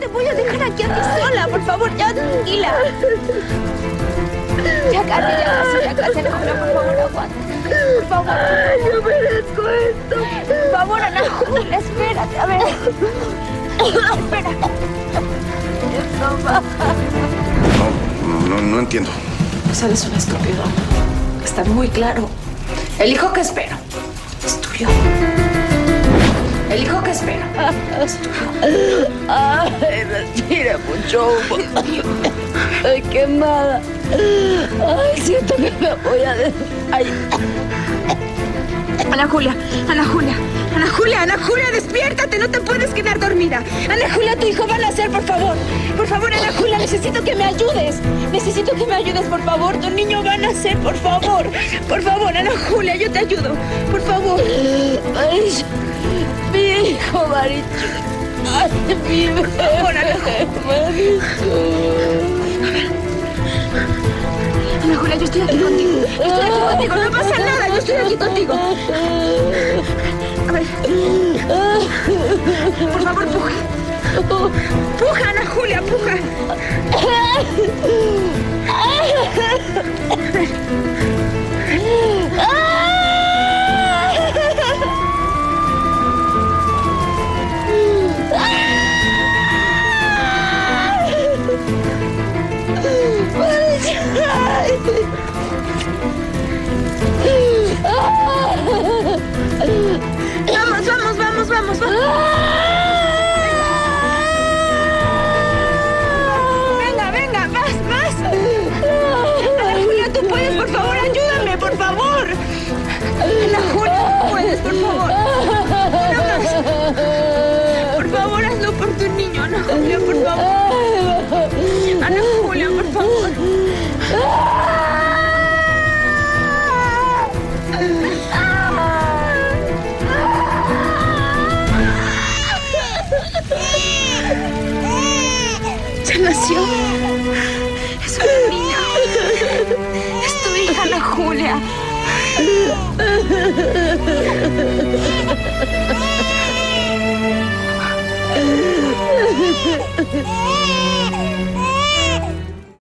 te voy a dejar aquí a ti sola, por favor, ya tranquila. Ya casi, Ana Julia, por favor, aguanta. Por favor. Ay, yo merezco esto. Por favor, Ana Julia, espérate, a ver. Espera. No entiendo. Pues eres un estúpido. Está muy claro. El hijo que espero es tuyo. El hijo que espero es tuyo. Ay, respira mucho humo. Estoy quemada. Ay, siento que me voy a Ay. Ana Julia, despiértate, no te puedes quedar dormida. Ana Julia, tu hijo va a nacer, por favor. Por favor, Ana Julia, necesito que me ayudes. Por favor, tu niño va a nacer, por favor. Por favor, Ana Julia, yo te ayudo. Por favor. Marichu, mi hijo, Marichu. Ay, mi bebé. Por favor, Ana Julia. Marichu. Ana Julia, yo estoy aquí contigo. No pasa nada, yo estoy aquí contigo. A ver. Por favor, puja. Puja, Ana Julia, puja. Vamos. Venga, más. Ana Julia, tú puedes, por favor, ayúdame, por favor. Ana Julia, tú puedes, por favor. No más. Por favor, hazlo por tu niño, Ana Julia, por favor. Ana Julia, por favor. Ya nació. Es una niña. Es tu hija, Ana Julia.